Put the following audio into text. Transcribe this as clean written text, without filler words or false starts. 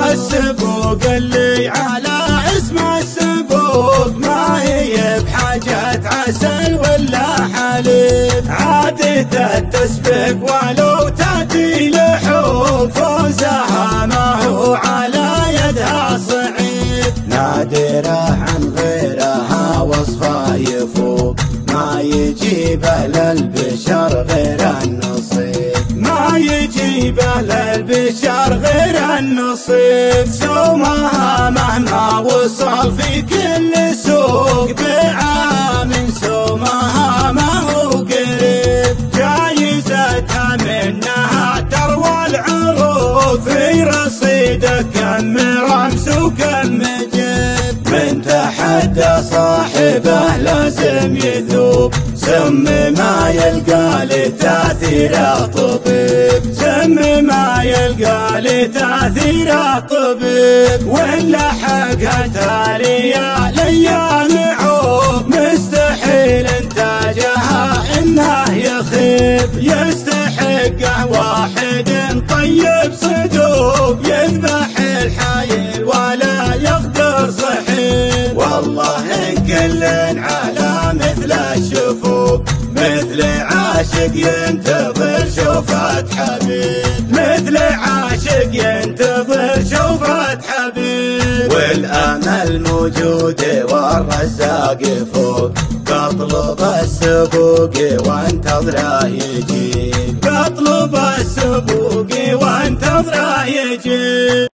السبوق اللي على اسم السبوق ما هي بحاجة عسل ولا حليب، عادة تسبق ولو تأتي لحوم، فوزها ما هو على يدها صعيب، نادرة عن غيرها وصفها يفوق، ما يجيبه للبشر غير النصيب، ما يجيبه للبشر غير النصيب، سومها مهما وصل في كل سوق، بعام سومها ما هو قريب، جايزتها منها تروى العروض، في رصيدك كم رمس وكم جيب، من تحدى صاحبه لازم يذوب، سم ما يلقى لتأثيره طبيب، سم ما يلقى لتأثيره طبيب، ولا حقها تالية ليال عوب، مستحيل انتاجها انه يخيب، يستحقه واحد طيب صدوق، يذبح الحايل ولا يقدر صحيب، والله ان كل على مثل الشفوق، مثل عاشق ينتظر شوفة حبيب، مثل عاشق ينتظر شوفة حبيب، والامل موجود والرزاق فوق، بطلب السبوق وانتظره يجيب، بطلب السبوق وانتظره يجيب.